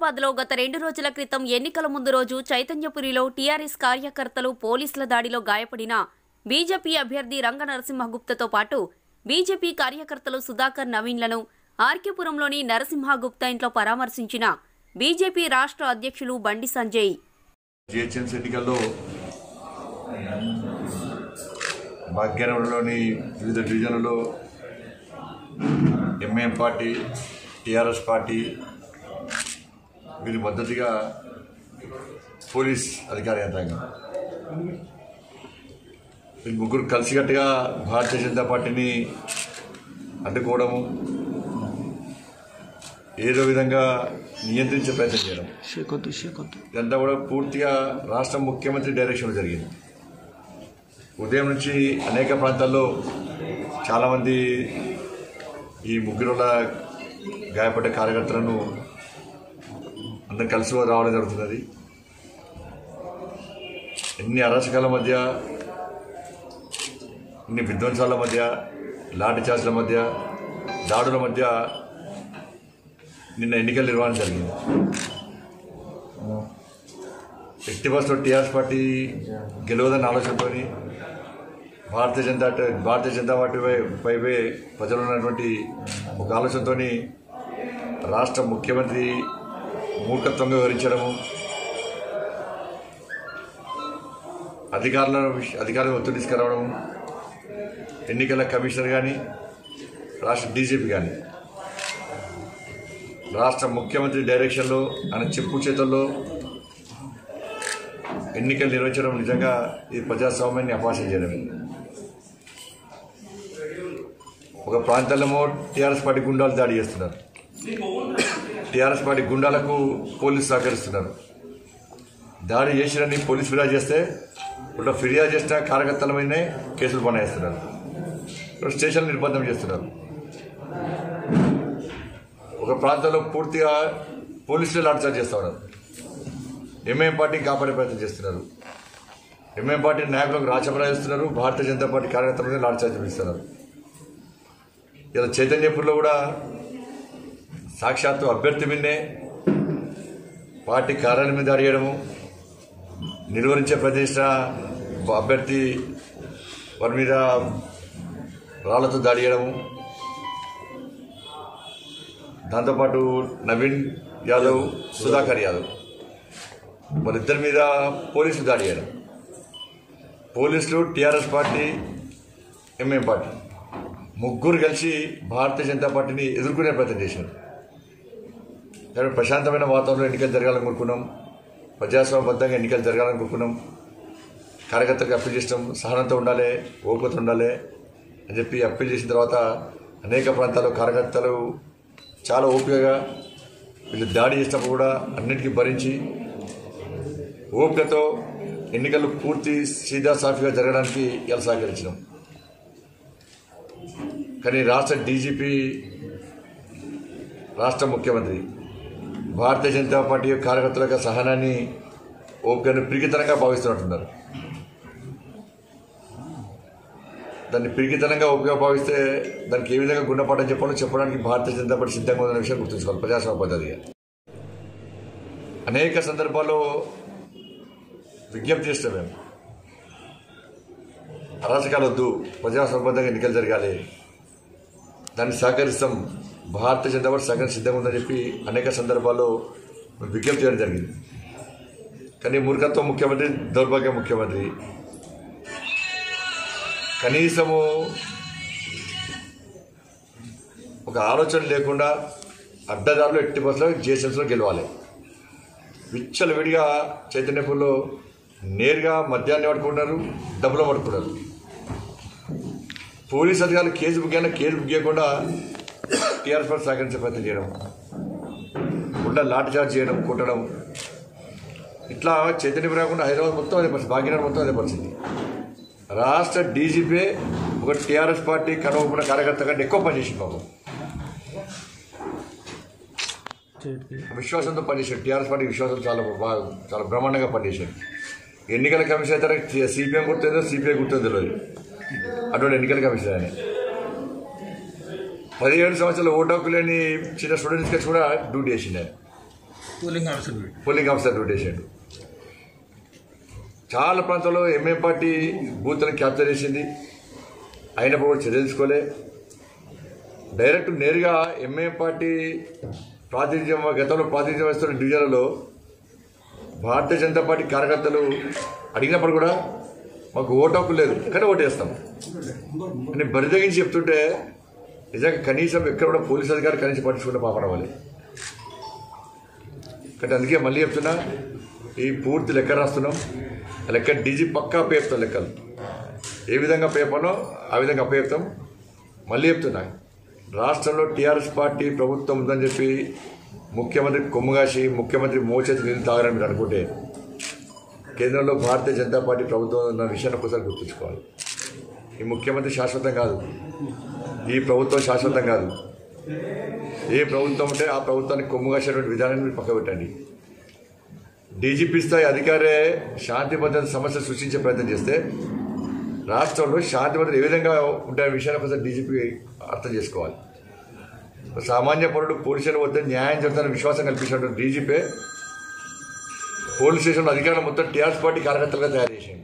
హైదరాబాద్లో గత 2 రోజుల క్రితం ఎన్నికల ముందు రోజు చైతన్యపురిలో టీఆర్ఎస్ కార్యకర్తలు పోలీసుల దాడిలో గాయపడిన బీజేపీ అభ్యర్థి రంగ నరసింహగుప్తతో పాటు బీజేపీ కార్యకర్తలు సుధాకర్ నవీన్లను ఆర్కేపురంలోని నరసింహగుప్త ఇంట్లో పరామర్శించిన బీజేపీ రాష్ట్ర అధ్యక్షులు బండి సంజయ్. జిహెచ్ఎంసీ ఎన్నికల్లో భాగ్యనగరంలోని వివిధ డివిజన్లలో ఎంఐఎం పార్టీ, టీఆర్ఎస్ పార్టీ వీరి మద్దతుగా పోలీస్ అధికార యంత్రాంగం వీరి ముగ్గురు కలిసికట్టుగా భారతీయ జనతా పార్టీని అడ్డుకోవడము, ఏదో విధంగా నియంత్రించే ప్రయత్నం చేయడం ఇదంతా కూడా పూర్తిగా రాష్ట్ర ముఖ్యమంత్రి డైరెక్షన్లో జరిగింది. ఉదయం నుంచి అనేక ప్రాంతాల్లో చాలామంది ఈ ముగ్గురుల గాయపడ్డ కార్యకర్తలను అందరం కలిసి రావడం జరుగుతున్నది. ఎన్ని అరాచకాల మధ్య, ఇన్ని విధ్వంసాల మధ్య, లాఠీ చార్జ్ల మధ్య, దాడుల మధ్య నిన్న ఎన్నికల నిర్వహణ జరిగింది. ఎట్టి బస్సులో టీఆర్ఎస్ పార్టీ గెలవదన్న ఆలోచనతో భారతీయ జనతా పార్టీ పైపై ప్రజలు ఉన్నటువంటి ఒక ఆలోచనతో రాష్ట్ర ముఖ్యమంత్రి మూర్ఖత్వంగా వివరించడము, అధికారులను ఒత్తిడి తీసుకురావడము, ఎన్నికల కమిషనర్ కానీ రాష్ట్ర డీజీపీ కానీ రాష్ట్ర ముఖ్యమంత్రి డైరెక్షన్లో ఆయన చెప్పు చేతుల్లో ఎన్నికలు నిర్వహించడం నిజంగా ఈ ప్రజాస్వామ్యాన్ని అపహాస్యం చేయడమే. ఒక ప్రాంతాల్లో టీఆర్ఎస్ పార్టీ గుండాలు దాడి చేస్తున్నారు, టీఆర్ఎస్ పార్టీ గుండాలకు పోలీసు సహకరిస్తున్నారు. దాడి చేసినని పోలీసు ఫిర్యాదు చేస్తే ఇప్పుడు ఫిర్యాదు చేసిన కార్యకర్తల మీదనే కేసులు బనాయిస్తున్నారు, స్టేషన్లు నిర్బంధం చేస్తున్నారు. ఒక ప్రాంతంలో పూర్తిగా పోలీసులే లాఠీచార్జ్ చేస్తూ ఉన్నారు. ఎంఐఎం పార్టీని కాపాడే ప్రయత్నం చేస్తున్నారు. ఎంఐఎం పార్టీ నాయకులకు రాచబరా చేస్తున్నారు. భారతీయ జనతా పార్టీ కార్యకర్తల మీద లాఠీచార్జ్ చేస్తున్నారు. ఇలా చైతన్యపూర్లో కూడా సాక్షాత్తు అభ్యర్థి మీదనే పార్టీ కార్యాలయం మీద దాడి చేయడము, నిర్వహించే ప్రదేశించిన అభ్యర్థి వారి మీద రాళ్లతో దాడి చేయడము, దాంతోపాటు నవీన్ యాదవ్, సుధాకర్ యాదవ్ వాళ్ళిద్దరి మీద పోలీసులు దాడి చేయడం. పోలీసులు, టీఆర్ఎస్ పార్టీ, ఎంఐఎం పార్టీ ముగ్గురు కలిసి భారతీయ జనతా పార్టీని ఎదుర్కొనే ప్రయత్నం చేశారు. కాబట్టి ప్రశాంతమైన వాతావరణంలో ఎన్నికలు జరగాలని కోరుకున్నాం, ప్రజాస్వామ్యబద్ధంగా ఎన్నికలు జరగాలని కోరుకున్నాం. కార్యకర్తలకు అప్పీల్ చేసినాం, సహనంతో ఉండాలి, ఓపికతో ఉండాలి అని చెప్పి అప్పీల్ చేసిన తర్వాత అనేక ప్రాంతాల్లో కార్యకర్తలు చాలా ఓపికగా వీళ్ళు దాడి చేసినప్పుడు కూడా అన్నిటికీ భరించి ఓపికతో ఎన్నికలు పూర్తి సీదా సాఫీగా జరగడానికి ఇలా సహకరించినాం. కానీ రాష్ట్ర డీజీపీ, రాష్ట్ర ముఖ్యమంత్రి భారతీయ జనతా పార్టీ కార్యకర్తల యొక్క సహనాన్ని, ఓపికను పిరికితనంగా భావిస్తున్నట్టున్నారు. దాన్ని పిరికితనంగా ఓపికగా భావిస్తే దానికి ఏ విధంగా గుణపాఠం చెప్పడానికి భారతీయ జనతా పార్టీ సిద్ధంగా ఉందనే విషయం గుర్తుంచుకోవాలి. ప్రజాస్వామ్య పద్ధతిగా అనేక సందర్భాల్లో విజ్ఞప్తి చేస్తాం మేము, అరాచకాలు వద్దు, ప్రజాస్వామ్యబద్ధంగా ఎన్నికలు జరగాలి, దాన్ని సహకరిస్తాం, భారతీయ జనతా పార్టీ సహకరణ సిద్ధంగా ఉందని చెప్పి అనేక సందర్భాల్లో విజ్ఞప్తి చేయడం జరిగింది. కానీ మూర్ఖత్వం ముఖ్యమంత్రి, దౌర్భాగ్య ముఖ్యమంత్రి కనీసము ఒక ఆలోచన లేకుండా అడ్డదారులు ఎట్టి బస్సులో జిహెచ్ఎంసీలో గెలవాలి. విచ్చలవిడిగా చైతన్యపూర్లో నేరుగా మద్యాన్ని పట్టుకుంటున్నారు, డబ్బులు పట్టుకున్నారు. పోలీస్ అధికారులు కేసు బుక్ చేయకుండా టీఆర్ఎస్ పార్టీ సహకరించే ప్రయత్నం చేయడం, గుండా లాఠీచార్జ్ చేయడం, కొట్టడం, ఇట్లా చైతన్యపురం కాకుండా హైదరాబాద్ మొత్తం అదే పరిస్థితి, భాగ్యనగర్ మొత్తం అదే పరిస్థితి. రాష్ట్ర డీజీపీ ఒక టీఆర్ఎస్ పార్టీ కనుగొన్న కార్యకర్త కంటే ఎక్కువ పనిచేసింది. బాబు విశ్వాసంతో పనిచేశాడు. టీఆర్ఎస్ పార్టీ విశ్వాసం చాలా బ్రహ్మాండంగా పనిచేశాడు. ఎన్నికల కమిషన్ అయితే సిపిఎం గుర్తుందో సిపిఐ గుర్తుందో తెలియదు, అటువంటి ఎన్నికల కమిషన్ ఆయన 17 సంవత్సరాలు ఓటు హక్కు లేని చిన్న స్టూడెంట్స్కి కూడా డ్యూటీ చేసింది ఆయన. పోలింగ్ ఆఫీసర్ పెట్టేసాడు. చాలా ప్రాంతాల్లో ఎంఏ పార్టీ బూత్లను క్యాప్చర్ చేసింది, అయినప్పుడు కూడా చర్య తీసుకోలే. డైరెక్ట్ నేరుగా ఎంఏ పార్టీ గతంలో ప్రాతినిధ్యం వస్తున్న డివిజన్లలో భారతీయ జనతా పార్టీ కార్యకర్తలు అడిగినప్పుడు కూడా మాకు ఓటు హక్కు లేదు, కానీ ఓటేస్తాం అని బరిదగించి చెప్తుంటే నిజంగా కనీసం ఎక్కడ కూడా పోలీస్ అధికారులు కనీసం పట్టించుకుంటే పాపడం వాళ్ళు. కాబట్టి అందుకే మళ్ళీ చెప్తున్నా, ఈ పూర్తి లెక్క రాస్తున్నాం. లెక్క డీజీ పక్కా అప్పచెప్తాం. లెక్కలు ఏ విధంగా అప్పచెప్పాలో ఆ విధంగా అప్పచెప్తాం. మళ్ళీ చెప్తున్నా, రాష్ట్రంలో టీఆర్ఎస్ పార్టీ ప్రభుత్వం ఉందని చెప్పి ముఖ్యమంత్రి కొమ్ముగాసి ముఖ్యమంత్రి మోచేతి నీళ్ళు తాగాలని మీరు అనుకుంటే కేంద్రంలో భారతీయ జనతా పార్టీ ప్రభుత్వం ఉన్న విషయాన్ని ఒకసారి గుర్తుంచుకోవాలి. ఈ ముఖ్యమంత్రి శాశ్వతం కాదు, ఈ ప్రభుత్వం శాశ్వతం కాదు. ఏ ప్రభుత్వం ఉంటే ఆ ప్రభుత్వానికి కొమ్ముగాసేటువంటి విధానాన్ని మీరు పక్క పెట్టండి. డీజీపీ స్థాయి అధికారే శాంతి భద్రత సమస్య సృష్టించే ప్రయత్నం చేస్తే రాష్ట్రంలో శాంతి భద్రత ఏ విధంగా ఉంటే విషయాన్ని ఒకసారి డీజీపీ అర్థం చేసుకోవాలి. సామాన్య పౌరుడు పోలీసుల వద్ద న్యాయం జరుగుతున్న విశ్వాసం కల్పించినటువంటి డీజీపీ పోలీస్ స్టేషన్లో అధికారులు మొత్తం టీఆర్ఎస్ పార్టీ కార్యకర్తలుగా తయారు చేసింది.